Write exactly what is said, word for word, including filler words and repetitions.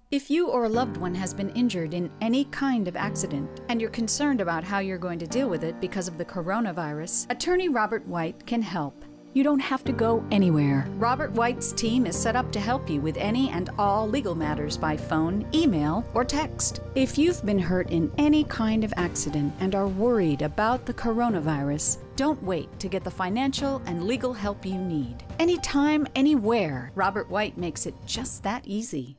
If you or a loved one has been injured in any kind of accident and you're concerned about how you're going to deal with it because of the coronavirus, Attorney Robert White can help. You don't have to go anywhere. Robert White's team is set up to help you with any and all legal matters by phone, email, or text. If you've been hurt in any kind of accident and are worried about the coronavirus, don't wait to get the financial and legal help you need. Anytime, anywhere, Robert White makes it just that easy.